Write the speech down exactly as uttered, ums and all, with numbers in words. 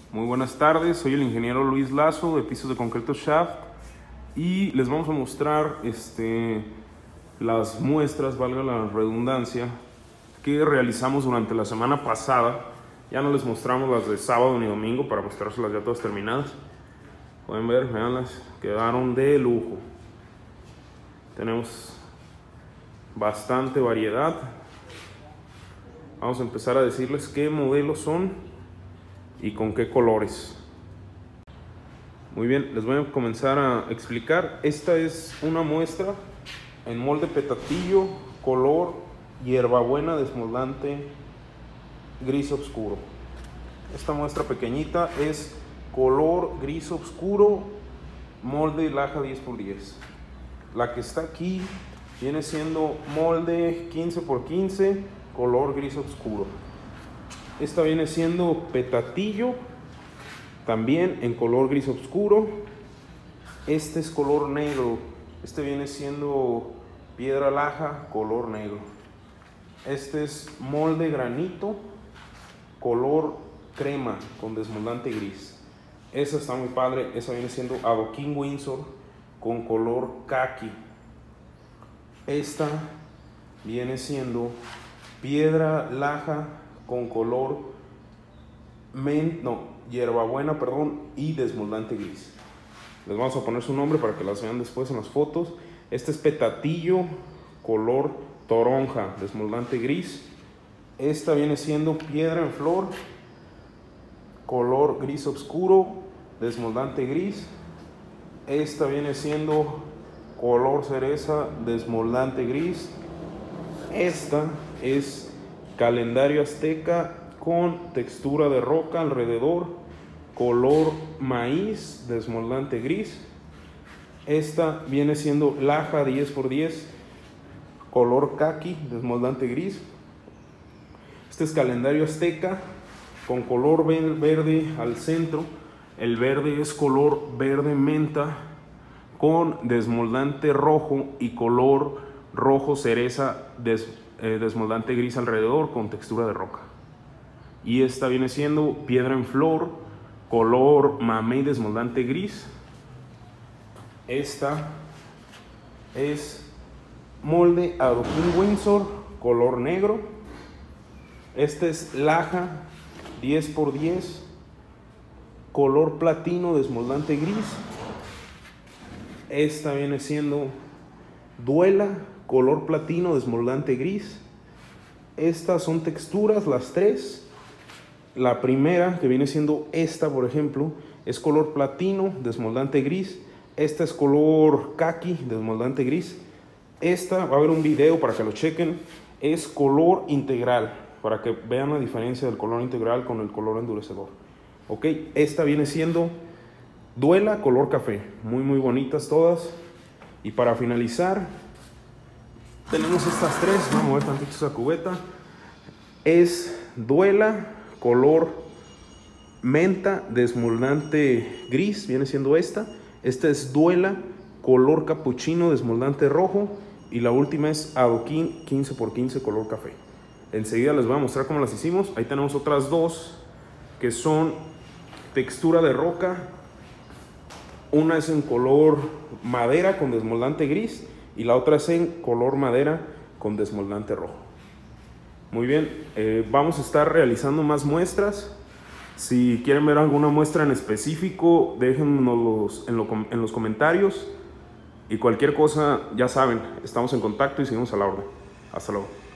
Muy buenas tardes, soy el ingeniero Luis Lazo de Pisos de Concreto Shaft y les vamos a mostrar este, las muestras, valga la redundancia, que realizamos durante la semana pasada. Ya no les mostramos las de sábado ni domingo para mostrárselas ya todas terminadas. Pueden ver, veanlas, quedaron de lujo. Tenemos bastante variedad. Vamos a empezar a decirles qué modelos son y con qué colores. Muy bien, les voy a comenzar a explicar. Esta es una muestra en molde petatillo, color hierbabuena desmoldante gris oscuro. Esta muestra pequeñita es color gris oscuro, molde laja diez por diez. La que está aquí viene siendo molde quince por quince, color gris oscuro. Esta viene siendo petatillo, también en color gris oscuro. Este es color negro. Este viene siendo piedra laja, color negro. Este es molde granito, color crema con desmoldante gris. Esa está muy padre. Esa viene siendo adoquín Windsor con color caqui. Esta viene siendo piedra laja con color men, no, hierbabuena, perdón, y desmoldante gris. Les vamos a poner su nombre para que las vean después en las fotos. Este es petatillo, color toronja, desmoldante gris. Esta viene siendo piedra en flor, color gris oscuro, desmoldante gris. Esta viene siendo color cereza, desmoldante gris. Esta es calendario azteca con textura de roca alrededor, color maíz, desmoldante gris. Esta viene siendo laja diez por diez, color caqui, desmoldante gris. Este es calendario azteca con color verde al centro. El verde es color verde menta con desmoldante rojo y color rojo cereza des, eh, desmoldante gris alrededor con textura de roca. Y esta viene siendo piedra en flor, color mamey desmoldante gris. Esta es molde adoquín Windsor, color negro. Este es laja diez por diez, color platino desmoldante gris. Esta viene siendo duela, color platino desmoldante gris. Estas son texturas, las tres. La primera, que viene siendo esta, por ejemplo, es color platino desmoldante gris. Esta es color caqui desmoldante gris. Esta, va a haber un video para que lo chequen, es color integral, para que vean la diferencia del color integral con el color endurecedor. Ok, esta viene siendo duela, color café. Muy muy bonitas todas. Y para finalizar, tenemos estas tres. Vamos a mover tantito esa cubeta. Es duela, color menta, desmoldante gris, viene siendo esta. Esta es duela, color capuchino, desmoldante rojo. Y la última es adoquín quince por quince, color café. Enseguida les voy a mostrar cómo las hicimos. Ahí tenemos otras dos que son textura de roca. Una es en color madera con desmoldante gris y la otra es en color madera con desmoldante rojo. Muy bien, eh, vamos a estar realizando más muestras. Si quieren ver alguna muestra en específico, déjennos en, lo, en los comentarios. Y cualquier cosa, ya saben, estamos en contacto y seguimos a la orden. Hasta luego.